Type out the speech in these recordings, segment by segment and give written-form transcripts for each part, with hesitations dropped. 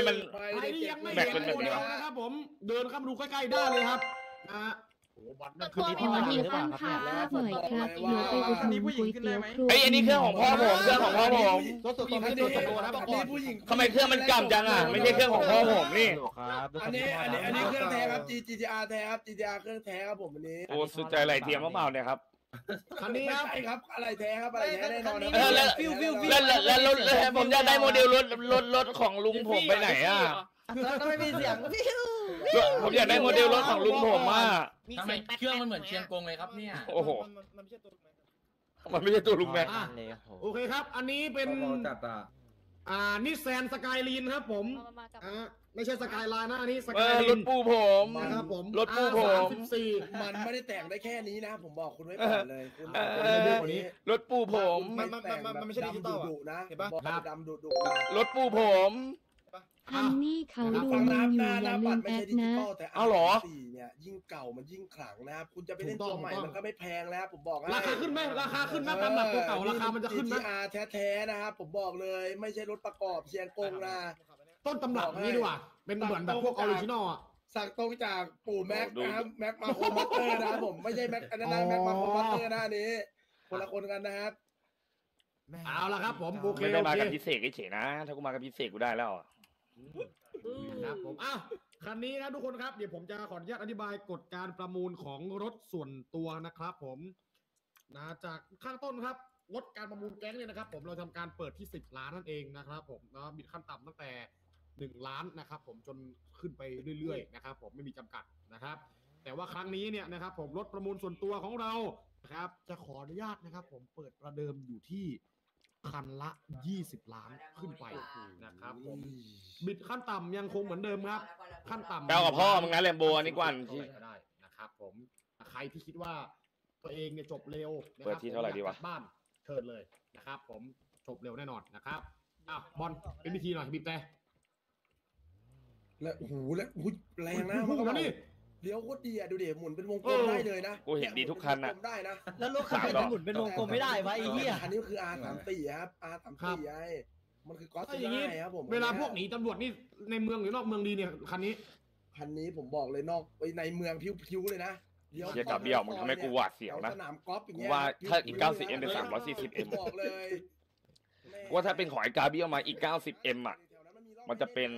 มันใครที่ยังไม่แบเห็กนเป็นโมแบบเดนี้ลวะนะครับผมเดินเข้ามาดูใกล้ๆได้เลยครับนะฮะโอ้โหบอลนั่นคือตัวที่มีที่มามาตั้งค่าหน่อยครับเดี๋ยวไปอุดหนุนก๋วยเตี๋ยวครัวไอ้ยอันนี้เครื่องของพ่อผมเครื่องของพ่อผมรถส่วนตัวไม่ใช่รถส่วนตัวนะบอกก่อนผู้หญิงทำไมเครื่องมันกลับจังอ่ะไม่ใช่เครื่องของพ่อผมนี่อันนี้เครื่องแท้ครับ GTR แท้ครับ GTR เครื่องแท้ครับผมอันนี้โอ้สุดใจไหลเทียมมะเปล่าเนี่ยครับคันนี้ครับใช่ครับอะไรแท้ครับอะไรแท้แน่นอนแล้วผมจะได้โมเดลรถของลุงผมไปไหนอ่ะแล้วก็ไม่มีเสียงพี่ผมอยากได้โมเดลรถของลุงผมอ่ะทำไมเครื่องมันเหมือนเชียงกงเลยครับเนี่ยโอ้โหมันไม่ใช่ตัวลุงแม็กอ่ะโอเคครับ อันนี้เป็นนิสแซนสกายลีนครับผมไม่ใช่สกายไลน์นะอันนี้สกายลีรนถปูผมนะครับผมรถปูผม 34 มันไม่ได้แต่งได้แค่นี้นะผมบอกคุณไว้ก่อนเลยคุณรถปูผมมันไม่ใช่ดิจิตอลดุนะเห็นปะดำดุรถปูผมฮันนี่เขาดูมึงอยู่อย่าลืมแอดนะแต่สี่เนี่ยยิ่งเก่ามันยิ่งขลังนะครับคุณจะไปเล่นตัวใหม่มันก็ไม่แพงแล้วผมบอกราคาขึ้นไหมราคาขึ้นนะตามแบบตัวเก่าราคามันจะขึ้นไหม GTR แท้ๆนะครับผมบอกเลยไม่ใช่รถประกอบเชียงกงนะต้นตำรับนี้ดีกว่าเป็นเหมือนแบบพวกออริจินอลอ่ะสั่งตรงจากปู่แม็กนะครับแม็กมาโคมัตเตอร์นะครับผมไม่ใช่แม็กอันนั้นนะแม็กมาโคมัตเตอร์นะอันนี้คนละคนกันนะครับเอาละครับผมโอเคไม่ได้โอมาเคกับพิเศษเฉยๆนะ ถ้ากูมากับพิเศษกูได้แล้วครับผมอ้าวคันนี้นะทุกคนครับเดี๋ยวผมจะขออนุญาตอธิบายกฎการประมูลของรถส่วนตัวนะครับผมนะจากข้างต้นครับรถการประมูลแก๊งเนี่ยนะครับผมเราทำการเปิดที่10 ล้านนั่นเองนะครับผมนะมีขั้นต่ำตั้งแต่1 ล้านนะครับผมจนขึ้นไปเรื่อยๆนะครับผมไม่มีจำกัดนะครับแต่ว่าครั้งนี้เนี่ยนะครับผมรถประมูลส่วนตัวของเรานะครับจะขออนุญาตนะครับผมเปิดประเดิมอยู่ที่คันละ20 ล้านขึ้นไปนะครับผมบิดขั้นต่ำยังคงเหมือนเดิมครับขั้นต่ำเก้ากับพ่อมึงนะแลมโบอันนี้กว่าเท่าไหร่ก็ได้นะครับผมใครที่คิดว่าตัวเองเนี่ยจบเร็วนะคเปิรัดที่เท่าไหร่ดีวะอยกกลับบ้านเชิญเลยนะครับผมจบเร็วแน่นอนนะครับอ้าวบอลเป็นวิธีหน่อยบีบแต่และหูและแรงนะพูดแล้วนี่เลี้ยวโคตรดีอ่ะดูเดี๋ยวหมุนเป็นวงกลมได้เลยนะกูเห็นดีทุกคันอ่ะได้นะแล้วรถคันนี้จะหมุนเป็นวงกลมไม่ได้วะไอ้เหี้ยคันนี้คือ R34 ครับ R34 ไอ้มันคือก๊อตถ้าอซิย่างล่านี้ครับผมเวลาพวกหนีตำรวจนี่ในเมืองหรือนอกเมืองดีเนี่ยคันนี้คันนี้ผมบอกเลยนอกในเมืองพิ้วๆเลยนะเชี่ยกับเบี้ยวมึงทำให้กูหวาดเสียวนะสนามกอล์ฟอย่างกูเงี้ยว่าถ้าอีก 90M เป็น 340M บอกเลยว่าถ้าเป็นของไอ้กาเบี้ยวมาอีก 90M อ่ะ มันจะเป็น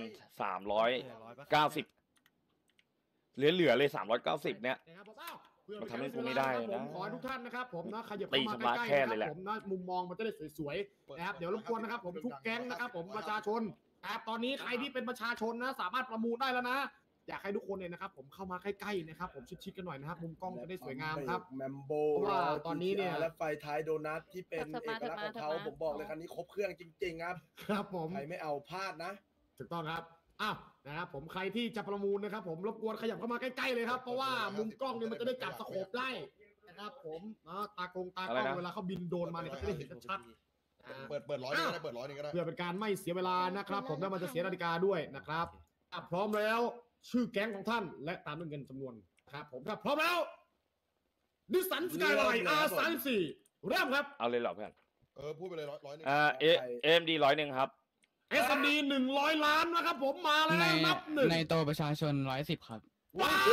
390 เหลือเลย390เนี่ยนะครับผมอ้าวเพื่อมันทำให้กูไม่ได้นะผมขอให้ทุกท่านนะครับผมนะขยับตีเข้าสมามาร์ทใกล้แค่ๆเลยแหนะละผมนะมุมมองมันจะได้สวยๆนะครับเดี๋ยวรบกวนนะครับผมทุกแก๊งนะครับผมประชาชนครับตอนนี้ใครที่เป็นประชาชนนะสามารถประมูลได้แล้วนะอยากให้ทุกคนเนี่ยนะครับผมเข้ามาใกล้ๆนะครับผมชิดๆกันหน่อยนะครับมุมกล้องจะได้สวยงามครับแมมโบเพราะว่าตอนนี้เนี่ยและไฟท้ายโดนัทที่เป็นเอกลักษณ์ของเขาผมบอกเลยคันนี้ครบเครื่องจริงๆครับครับผมใครไม่เอาพลาดนะถูกต้องครับอ้าวนะครับผมใครที่จะประมูลนะครับผมรบกวนขยับเข้ามาใกล้ๆเลยครับเพราะว่ามุมกล้องเนี่ยมันจะได้จับสโคปได้นะครับผมนะตากล้องเวลาเขาบินโดรนมาเนี่ยเขาจะได้เห็นชัดๆเปิด100นึงก็ได้เปิด100นึงก็ได้เพื่อเป็นการไม่เสียเวลานะครับผมแล้วมันจะเสียนาฬิกาด้วยนะครับพร้อมแล้วชื่อแก๊งของท่านและตามด้วยเงินจำนวนครับผมครับพร้อมแล้วดิสันสกายไลน์ R34 เริ่มครับเอาเลยเหรอเพื่อนพูดไปเลย100นึง AMD 101ครับ SMD 100 ล้านนะครับผมมาแล้วนับหนึ่งในโตประชาชน110ครับว้าย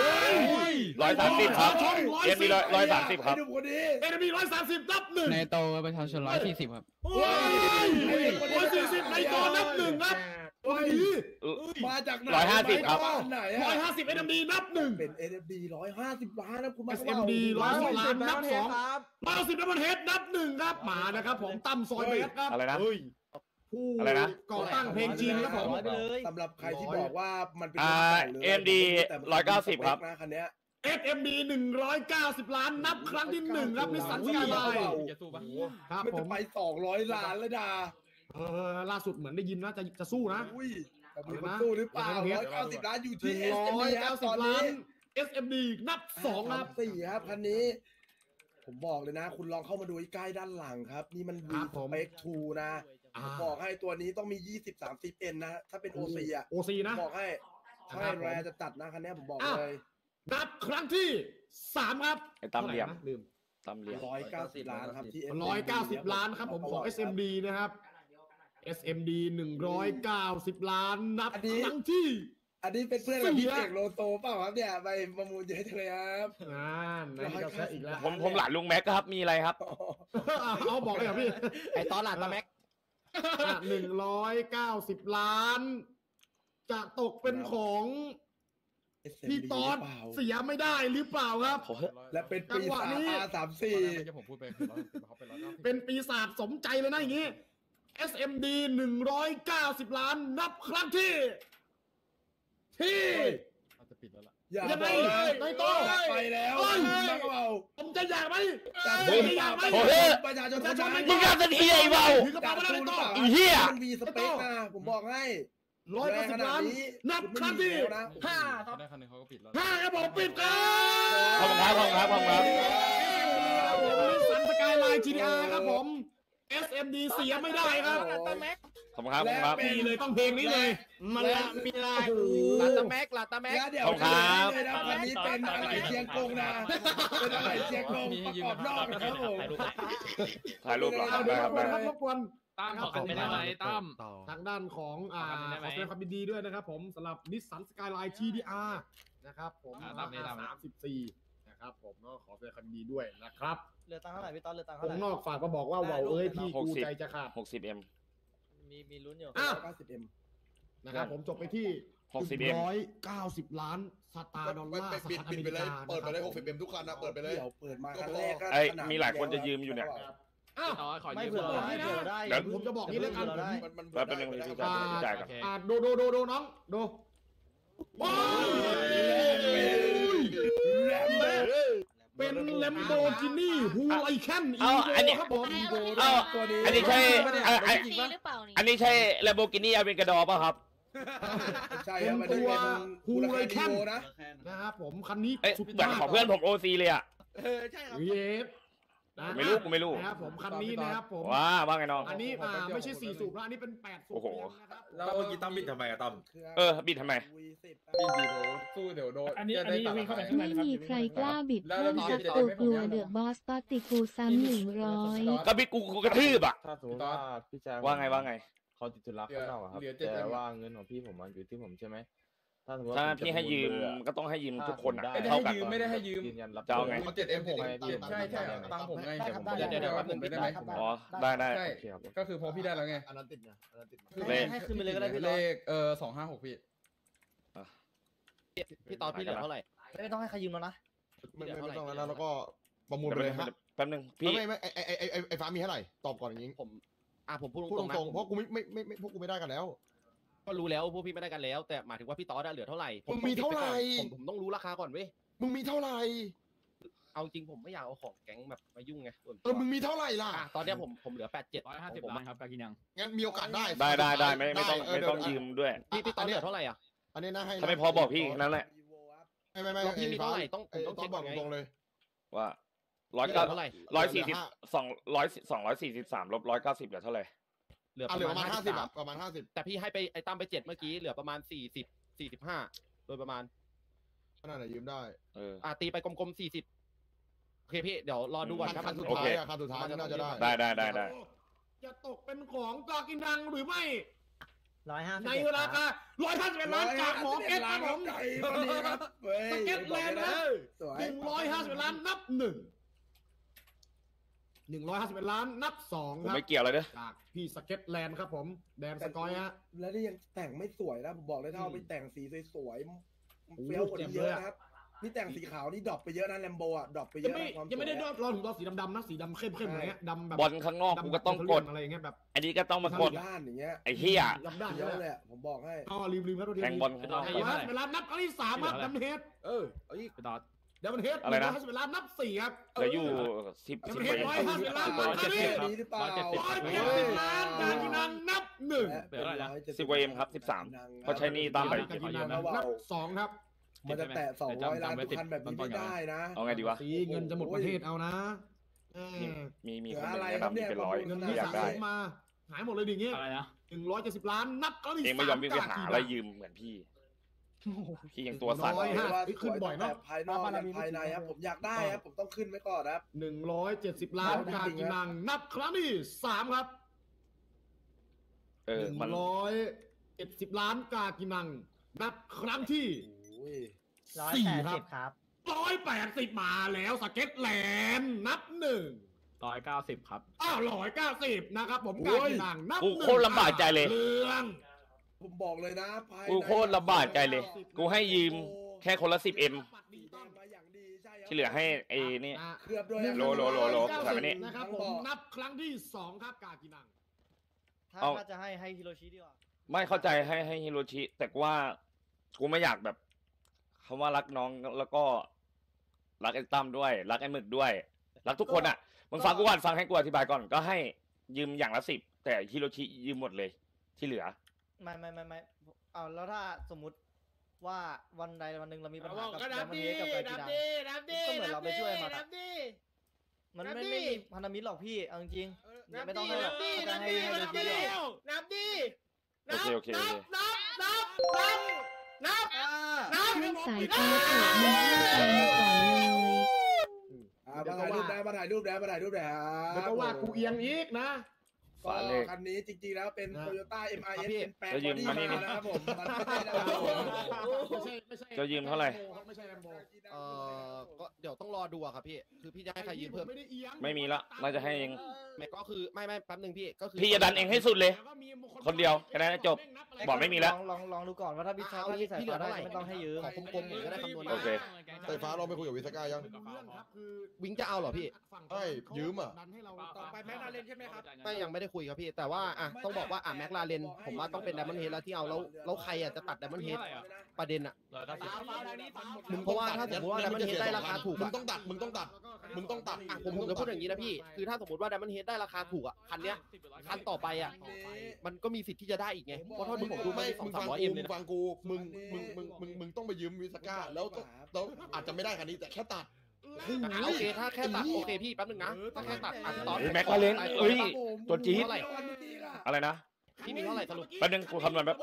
130ครับ AMD 130ครับดูคนนี้ SMD 130นับหนึ่งในโตประชาชน140ครับว้าย140ในตัวนับหนึ่งครับโอ้ยมาจากไหน 150ครับไหน 150 SMD นับหนึ่งเป็น SMD 150 ล้านนะคุณมา SMD 110 ล้านนับสอง110ดับเบิลเฮดนับหนึ่งครับมานะครับผมตั้มซอยเบสครับอะไรนะผู้อะไรนะก่อตั้งเพลงจีนครับผมสำหรับใครที่บอกว่ามันเป็น AMD 190ครับนะคันเนี้ย SMD 190 ล้านนับครั้งที่หนึ่งครับนิสสันสกายไลน์ครับมันผจะมไป200 ล้านแล้วดาล่าสุดเหมือนได้ยินนะจะสู้นะอุ้ยแต่มันสู้หรือเปล่า190 ล้านอยู่ที่ SMD ครับตอน 190 ล้านี้น SMD นับ2ครับ 4ครับคันนี้ ผมบอกเลยนะ คุณลองเข้ามาดูใกล้ด้านหลังครับ นี่มันครั V บผม Spec 2นะผมบอกให้ตัวนี้ต้องมี20-30N นะ ถ้าเป็น OC อ่ะ OC นะบอกให้ใช่ครับผมแรจะตัดนะคันนี้ผมบอกอ้าวเลยนับครั้งที่3ครับไอ้ตั้มเหลี่ยมท่าไหร่นะลืมตำเหลี่ยม 190 ล้านครับที่ 190 ล้านครับผมของ SMD นะครับ SMD 190 ล้านนับครั้งที่อันนี้เป็นเพื่อนกับพี่เอกโลโซเปล่าครับเนี่ยไปประมูลเยอะจังเลยครับนั่นก็แค่อีกแล้วผมหลานลุงแม็กครับมีอะไรครับเอาบอกเลยเหรอพี่ไอตอนหลังตาแม็ก 190 ล้าน จะตกเป็นของพี่ตอนเสียไม่ได้หรือเปล่าครับและเป็นปีศาจ R34 ผมพูดไปเขาเป็น190 เป็นปีศาจสมใจเลยนะอย่างนี้ SMD 190 ล้านนับครั้งที่อาจจะปิดแล้วล่ะอย่ายังไงบอกเลยไม่ต้องไปแล้วเฮ้ยนักเบาผมจะอยากไหมจากเฮ้ยไม่อยากไหมโอ้โหประชาชนประชาชนไม่มึงกล้าสักทีไอ้เบาถือกระเป๋าไม่ได้ไม่ต้องไอ้เหี้ยมันมีสเปคนะผมบอกให้ 190 ล้าน นับครั้งที่ห้าเขาได้คันหนึงเขาก็ปิดแล้ว 5ครับผมปิดครับขอบคุณครับขอบคุณครับขอบคุณครับนิสสันสกายไลน์ GTR ครับผม SMD เสียไม่ได้ครับขอบคุณครับขอบคุณครับนี่เลยต้องเพลงนี้เลย มันละมีลายลาตาแม็กลาตาแม็กแล้วเดี๋ยวขอบคุณครับเลยนะคันนี้เป็นอะไรเชียงกงนะเป็นอะไรเชียงกงประกอบนอกนะครับผมถ่ายรูปเหรอครับเดี๋ได้ยวครับรได้บกวนตั้มขอกันได้ไหมตั้มทางด้านของขอแสดงความยินดีด้วยนะครับผมสำหรับนิสสันสกายไลน์ GTR นะครับผมตามนี้ตามนี้ 34นะครับผมก็ขอแสดงความยินดีด้วยนะครับเหลือตังค์เท่าไหร่พี่ตอนเหลือตังค์วเท่าไหร่งนอกฝากมาบอกว่าว้าวเอ้ยพี่กูใจจะขาด 60M มีลุ้นอยู่อ้าว 90M นะครับผมจบไปที่ 60M 190 ล้านสตาร์ดอลลาร์สปิดหรัฐอปิดเมไปริเลยกาเปิดไปเลยนะครับ 60M ทุกคันนะเปิดไปเลยเดี๋ยวเปิดมาครั้งแรกก็เอ้ยขนาดมีหลายคนจะยืมอยู่เนี่ยอ้าวไม่เผื่อเราได้เผื่อเราได้เดี๋ยวผมจะบอกนี่แล้วกันเราได้มันแป๊บนึงพี่จ่ายก่อนดูน้องดูว้าวเป็นแลมโบกินี่ฮูไลแคนอีเอาอันนี้โวครับผมเอ้าตัวนี้อันนี้ใช่อันจริงหรือเปล่านี่อันนี้ใช่ Lamborghini Aventador ป่ะครับใช่ครับมันเป็นฮูลาแคนนะนะครับผมคันนี้เอ้ยสุดเหมือนของเพื่อนผม OC เลยอ่ะเยสนะไม่รู้กูไม่รู้นะครับผมคันนี้นะครับผมว่าไงน้องอันนี้ไม่ใช่4สูบแล้วอันนี้เป็น8สูบโอ้โหนะครับแล้วเมื่อกี้ตั้มบิดทำไมอะตั้มบิดทำไมบิดดีโดสู้เดี๋ยวโดนอันนี้วิ่งเข้าไปไม่มีใครกล้าบิดเพิ่มสักตัวกลัวเดอะบอสปาติกูซ้ำ100 ก็บิดกูกระทืบอ่ะถ้าสมมติว่าพี่แจ๊คว่าไงเขาติดธุระข้างนอกอะครับแต่ว่าเงินของพี่ผมมันอยู่ที่ผมใช่ไหมถ้าสมมติถ้าว่าพี่ให้ยืมก็ต้องให้ยืมทุกคนอ่ะไม่ได้เท่าให้กันยืมไม่ได้ให้ยืมยืนยันรับจะเอาไงเขา7M ผมใช่ตังผมไงได้ครับเดี๋ยวผมได้ไหมอ๋อได้ใช่ก็คือพอพี่ได้แล้วไงอันนั้นติดนะอันนั้นติดนะให้ขึ้นไปเลยก็ได้พี่เลตอนข256พี่พี่ตอนพี่เหลือเท่าไหร่ไม่ต้องให้ใครยืมแล้วนะไม่ต้องแล้วก็ประมูลไปเลยฮะแป๊บนึงพี่ไม่ไอ้ฟ้ามีเท่าไหร่ตอบก่อนอย่างนี้ผมพูดพูดตรงๆนะตรงๆเพราะกูไม่พวกกูไม่ได้กันแล้วก็รู้แล้วพวกพี่ไม่ได้กันแล้ว แต่หมายถึงว่าพี่ตอสเหลือเท่าไหร่มึงมีเท่าไหร่ผมต้องรู้ราคาก่อนเว้ยมึงมีเท่าไหร่เอาจริงผมไม่อยากเอาของแก๊งแบบมายุ่งไงมึงมีเท่าไหร่ล่ะตอนเนี้ยผมเหลือ87 150 ล้านครับกากินังงั้นมีโอกาสได้ได้ไม่ต้องยืมด้วยพี่ตอนเหลือเท่าไหร่อ่ะอันนี้นะให้ถ้าไม่พอบอกพี่นั่นแหละไม่แล้วพี่มีเท่าไหร่ต้องผมต้องต้อเช็งคบก่ออก นไงตรงเลยว่าพี่เหลือเท่าไหร่ 243ลบ190เหลือเท่าไหร่เหลือเหลือประมาณ 53 50ประมาณ50 แต่พี่ให้ไปไอ้ตั้มไป7เมื่อกี้เหลือประมาณ45โดยประมาณขนาดไหนยืมได้ตีไปกลมๆ40โอเคพี่เดี๋ยวรอดูก่อนครับคันสุดท้ายคันสุดท้ายน่าจะได้ได้จะตกเป็นของกากินังหรือไม่ 150 ในราคา151 ล้านจากหมอเก็ตครับผมไก่คนนี้ครับเว้ยสเก็ตแลนด์นะสวย 151 ล้านนับ151 ล้านนับ2 ผมครับไม่เกี่ยวเลยเด้อจากพี่สเก็ตแลนด์ครับผมแดนสกอยฮะแล้วนี่ยังแต่งไม่สวยนะผมบอกเลยถ้าเอาไปแต่งสีสวยๆโอ้เฟี้ยวกว่านี้เยอะนะครับนี่แต่งสีขาวนี่ดรอปไปเยอะนะแลมโบอ่ะดรอปไปเยยังอะไม่นะความสวยยังไม่ได้รอถึงรอสีดำๆนะสีดำเข้มๆอะไรเงี้ยดำแบบบอลข้างนอกกูก็ต้องกดอะไรอย่างเงี้ยแบบอันนี้ก็ต้องมากดด้านอย่างเงี้ยไอ้เหี้ยดำด้านเยเยอะอะเลเลยยอะผมบอกให้อ๋อลืมครับตัวเดียวแทงบอลข้างนอกเวลานับครั้งที่3ครับดัมเฮดไปต่อเดี๋ยวมันเฮดอะไรนะเวลานับ4ครับเหลืออยู่10 เฮด150 ล้านมาครับพี่นี้หรือเปล่า 170 ล้านการกินังนับ1 10กว่า M ครับ13 เพราะใช้หนี่ตามไปการกินังนับ2ครับมันจะแตะ200 ล้านทุกคันแบบนี้ไม่ได้นะเอาไงดีวะสีเงินจะหมดประเทศเอานะมีคนหนึ่งแนะนำมีเป็นร้อยเงินไม่ที่อยาสะกได้สมมาหายหมดเลยดิเงี้ยอะไรนะ 170 ล้านนับครั้งที่เองไม่ยอมวิ่งไปหาอะไรยืมเหมือนพี่ พี่ยังตัวสั่นขึ้นบ่อยเนาะภายนอกและภายในครับผมอยากได้ครับผมต้องขึ้นไว้ก่อนครับ 170 ล้านการกินังนับครั้งที่3ครับมัน 110 ล้านกากินังนับครั้งที่ 4 ครับ180มาแล้วสเก็ตแลนด์นับ 190 ครับ 190นะครับผมกากินังนับกูโคตรลำบากใจเลยเรื่องผมบอกเลยนะภายในกูโคตรลำบากใจเลย กูให้ยืมแค่คนละ 10M มาอย่างดีใช่ครับที่เหลือให้ไอ้นี่เกือบด้วยโลถามอันนี้นะครับผมนับครั้งที่ 2 ครับกากินังเอาถ้าจะให้ฮิโรชิดีกว่าไม่เข้าใจให้ฮิโรชิ แต่ว่ากูไม่อยากแบบคำว่ารักน้องแล้วก็รักไอ้ตั้มด้วย รักไอ้หมึกด้วย รักทุกคนอ่ะมึงฟังกูก่อนฟังให้กูอธิบายก่อนก็ให้ยืมอย่างละ10แต่ฮิโรชิยืมหมดเลยที่เหลือไม่เอาแล้วถ้าสมมุติว่าวันใดวันหนึ่งเรามีปัญหากับก็แดนับมอนดีเฮดกับไกจิดังนับดีก็เหมือนเราไปช่วยมันนัอะบดีมันไม่นับดิมีพันธมิตรหรอกพี่เอาจริงๆนับไม่ต้องดีให้หรนัอกบดีถ้านับให้ดีฮิโรนับชิดีดีกว่านับดีโอเคนับให้สายตาเปิดมือให้ตาก่อนเลยมาถ่ายรูปได้มาถ่ายรูปได้แล้วก็ว่ากูเอียงอีกนะฝาเลขคันนี้จริงๆแล้วเป็น Toyota MRS เป็นแปลงจะยืมบอดี้มานี่นี่นะครับผมมันไม่ได้นะครับผมไม่ใช่จะยืมเท่าไหร่ไม่ใช่แลมโบก็เดี๋ยวต้องรอดูอะครับพี่คือพี่จะให้ใครยืมเพิ่มไม่ได้เอียงไม่มีละน่าจะให้เองไม่ก็คือไม่แป๊บนึงพี่ก็คือพี่จะดันเองให้สุดเลย คนเดียวแค่นั้นจบ บอกไม่มีแล้วลองดูก่อนว่าถ้าพี่ชอบถ้าพี่ใส่พี่เหลืฟ้าอได้เท่าไหร่ไม่ต้องให้ยืมขอคมๆหน่อยก็ได้คำนวณโอเคไฟฟ้าเราไปคุยกับวิสก้ายังวิงจะเอาเหรอพี่ใช่ยืมอะต่อไปแม็กนาเรนใช่ไหมครับไม่ยังไม่ได้คุยครับพี่แต่ว่าอ่ะต้องบอกว่าอ่ะแม็กลาเรนผมว่าต้องเป็นไดมอนด์เฮดแล้วที่เอาแล้วใครอ่ะจะตัดไดมอนด์เฮดประเด็นอ่ะ เพราะว่าถ้าสมมติว่า Diamond Head ได้ราคาถูกมึอะงต้องตัดมึงต้องตัดอ่ะผมจะพูดอย่างนี้นะพี่คือถ้าสมมติว่า Diamond Head ได้ราคาถูกอ่ะคันเนี้ยคันต่อไปอ่ะมันก็มีสิทธิ์ที่จะได้อีกไงเพราะเท่าที่ผมดูไม่ไม่มึง 200-300 ฟังเอ็กูมเลมึยงนะฟังกูมึงต้องไปยืมวิสก้าแล้วอาจจะไม่ได้คันนี้แต่แค่ตัดโอเคถ้าแค่ตัดโอเคพี่แป๊บนึงนะถ้าแค่ตัดอ่ะตอนเฮ้ยแม็กลาเรนเอ้ย ตัวจี๊ดเท่าไหร่อะไรนะพี่มีเท่าไหร่สรุปแป๊บนึงกูคำนวณแบบ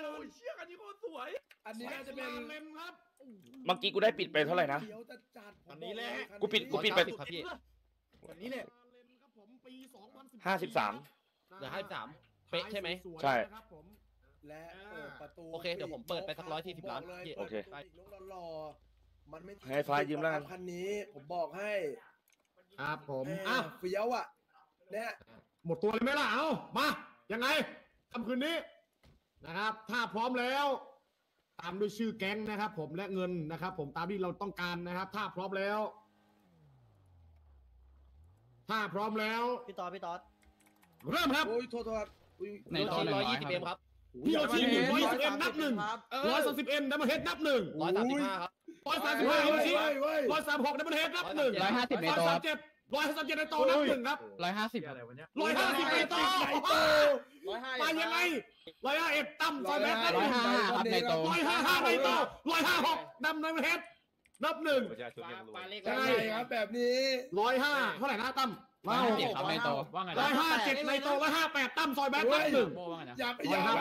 อันนี้น่าจะเป็นเมื่อกี้กูได้ปิดไปเท่าไหร่นะอันนี้แหละกูปิดไปครับพี่อันนี้แหละ 53 เหลือ53เป๊ะใช่ไหมใช่และประตูโอเคเดี๋ยวผมเปิดไปสัก140ล้านโอเครอมันไม่ให้ฟ้ายืมแล้วกันคันนี้ผมบอกให้ครับผมอ่ะอ่ะเฟี้ยวอ่ะเนี่ยหมดตัวเลยไหมล่ะเอามายังไงค่ำคืนนี้นะครับ ถ้าพร้อมแล้ว ตามด้วยชื่อแก๊งนะครับผมและเงินนะครับผมตามที่เราต้องการนะครับ ถ้าพร้อมแล้ว ถ้าพร้อมแล้วพี่ต๊อดเริ่มครับโอ้ยโทษอุ้ยในตอน 120เอ็มครับพี่โอชี110 นับหนึ่ง130 ดับเบิลเฮดนับหนึ่ง 135ครับ 135ฮิโรชิ136ดับเบิลเฮดนับหนึ่ง 150ในโต๊ะ 137ในโตะนับหนึ่งครับ 150 150ในโตะมายังไง151ตั้มซอยแบทนับหนึ่ง 155ครับในโต๊ะ 155ในโตะ156ดับเบิลเฮดนับหนึ่งใช่ครับแบบนี้ 105เท่าไหร่นะตั้ม 150ครับในโต๊ะว่าไง 157ในโตะ158ตั้มซอยแบทนับหนึ่งโบว่าไงนะอย่าไป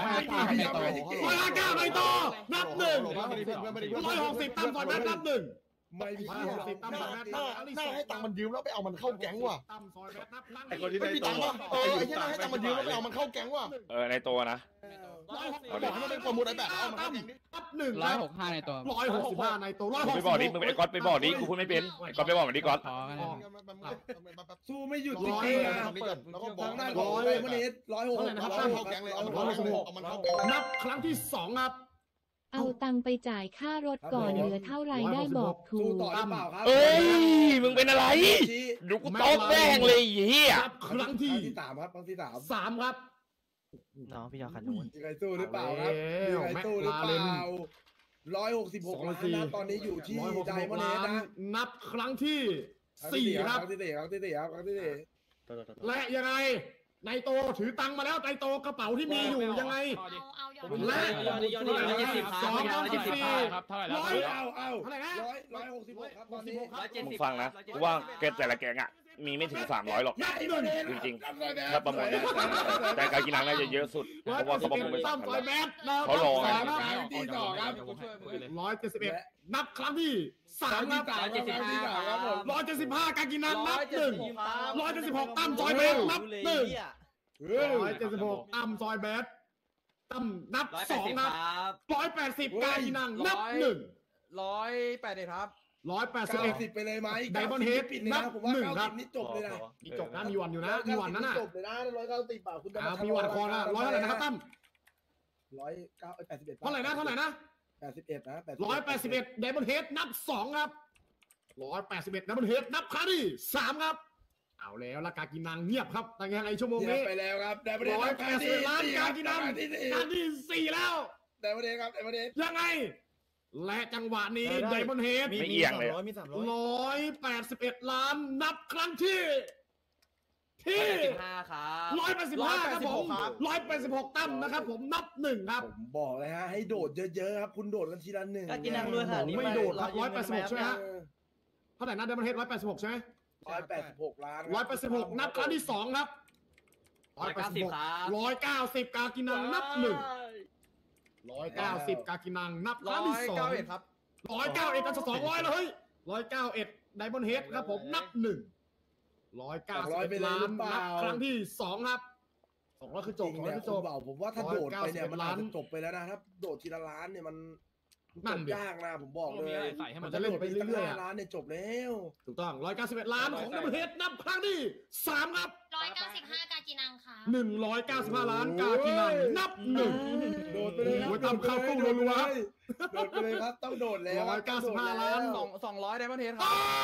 159ในโตะนับหนึ่ง 160ตั้มซอยแบทนับหนึ่งไม่มี 160ตั้มซอยแบทนับน่าให้ตังค์มันยืมแล้วไปเอามันเข้าแก๊งว่ะตั้มซอยแบทนับครั้งไอ้คนที่ไม่มีตังค์ว่ะไอ้ที่น่าให้ตังค์มันยืมแล้วไปเอามันเข้าแก๊งว่ะในตัวนะบอกให้มันเป็นประมูลไอ้แบบเอามันเข้าแก๊งดินับหนึ่ง 165ในตัว 165ในโตะมึงไปบอกดิมึงไอ้ก๊อตไปบอกดิกูพูดไม่เป็นไอ้ก๊อตไปบอกมันดิก๊อตพอกันนะสู้ไม่หยุดจริงๆนะแล้วก็บอทาก งด้านบขออก งเลเลย ยมันเอ็ด106 เอามันเข้าแก๊งเลยเอามันเข้าแก๊งเลยเอามันเข้าแก๊งนับครั้งที่สองครับเอาตังค์ไปจ่ายค่ารถก่อนเหลือเท่าไรได้บอกถูสู้กต่อหรือเปล่าครับเอ้ยมึงเป็นอะไรดูกูตบแม่งเลยเฮียนับครั้งที่ที่สามครับครั้งที่สามสามครับน้องพี่ยาคันนู้นมีใครสู้หรือเปล่าครับมีใครสู้หรือเปล่า166ล้านนะตอนนี้อยู่ที่ไดมอนด์เฮดนะนับครั้งที่สี่ครับครั้งที่สี่ครับครั้งที่สี่และยังไงในโตถือตังค์มาแล้วในโตกระเป๋าที่มีอยู่ยังไง และสองร้อยสิบสี่ครับเท่าไหร่แล้วเอาเท่าไหร่นะ 166ครับตอนนี้มึงฟังนะกูว่าแกแต่ละแกงอ่ะมีไม่ถึง300หรอกนับหนึ่งจริงๆถ้าประมูลเนี่ยแต่การกินนังน่าจะเยอะสุดเพราะว่าเขาประมูลไปตั้ม 3,000 ซอยแล้วแบทนะเขารอไงที่ต่อครับ 171นับครั้งที่สามครับ 175 175การกินนังนับหนึ่ง176ตั้มซอยแบทนับหนึ่ง 176ตั้มซอยแบดตั้มนับ2ครับ180กากินังนับ1 180ครับ 181 ไปเลยไหมไดมอนด์เฮดปิดเลยนันะบผมว่า 1 ครับ 90นี่จบเลยนะมีจบนะมีวันอยู่นะมีวันนั้นน่ะจบเลยนะ190บาทคุณจะมามีวันคอนะ100เท่าไหร่นะครับตั้ม 181 เท่าไหร่นะ 81นะ 181ไดมอนด์เฮดนับ2ครับ181ไดมอนด์เฮดนับครั้งที่3ครับเอาแล้วละกากินังเงียบครับตั้งยังไงชั่วโมงนี้ไปแล้วครับได้ประ 180ล้านกากินังการที่4แล้วได้ประเด็นครับได้ประเด็นยังไงและจังหวะนี้ไดมอนด์เฮดไม่เอียงเลยมี300 181ล้านนับครั้งที่ 185ครับ 185ครับผม186ตั้มนะครับผมนับ1ครับผมบอกเลยฮะให้โดดเยอะๆครับคุณโดดกันทีละ1 กากินังด้วยค่ะนี่ไม่โดดครับ186ใช่ไหมฮะเท่าไหร่นะไดมอนด์เฮด186ใช่ไหม 186ล้าน 186นับครั้งที่2ครับ186 190กากินังนับ190กากินังนับครั้งที่2 ครับ 191กัน200แล้วเฮ้ย191ไดมอนด์เฮดครับผมนับ190ล้านนับครั้งที่2ครับ200คือจบ200คือจบผมว่าถ้าโดดไปเนี่ยมันอาจจะจบไปแล้วนะถ้าโดดทีละล้านเนี่ยมันยากนะผมบอกเลยมันจะเล่นไปเรื่อยๆล้านเนี่ยจบแล้วถูกต้อง191ล้านของดับเบิลเฮดนับครั้งที่3ครับ 195กากินังค่ะ 195ล้านกากินังนับ1 โดดไปเลยโอ้ยตามเข้าตู้รัวๆครับโดดไปเลยครับต้องโดดแล้ว 195ล้าน 200ไดมอนด์เฮดครับ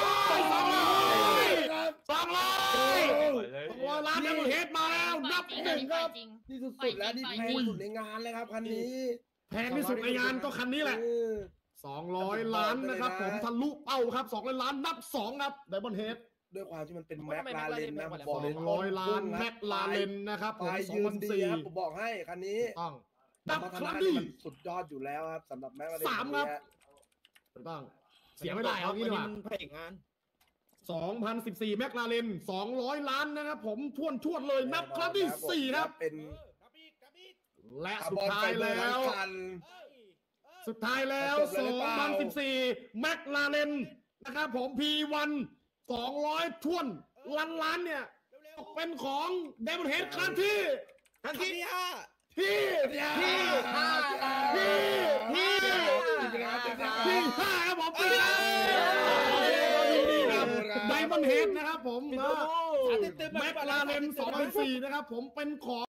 200ล้านดับเบิลเฮดมาแล้วนับ1ครับนี่สุดๆแล้วนี่แพงสุดในงานเลยครับคันนี้แพงที่สุดในงานก็คันนี้แหละ200ล้านนะครับผมทะลุเป้าครับ200ล้านนับ2ครับไดมอนด์เฮดด้วยความที่มันเป็นแม็กลาเรนนะผมบอกเลย 200ล้านแม็กลาเรนนะครับผมยืนดีครับผมบอกให้คันนี้ต้องนันับบ คครั้รั้งงที่นี้มันสุดยอดอยู่แล้วครับสำหรับแม็กลาเรน 3ครับถูกต้องเสียไม่ได้เอางี้ดีกว่าพระเอกงาน 2014แม็กลาเรน200ล้านนะครับผมทวนเลยนับครั้งที่4ครับเป็นและสุดท้ายแล้ว2014แม็กลาเรนนะครับผม P1 200ท้วนล้านเนี่ยตกเป็นของเดมอนเฮดครั้งที่5ครับผมปีครับไดมอนด์เฮดนะครับผมแม็กลาเรน2004นะครับผมเป็นของ